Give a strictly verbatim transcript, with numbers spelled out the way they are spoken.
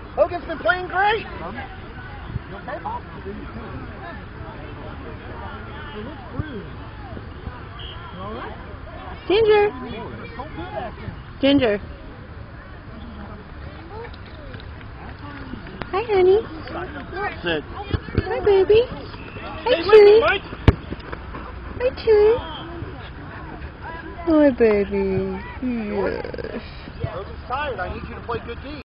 Hogan's been playing great. You okay, Bob? Ginger. Ginger. Hi, honey. Sit. Hi, baby. Hi, Chewy. Hi, Chewy. Hi, baby. Yes. Hogan's tired. I need you to play good D.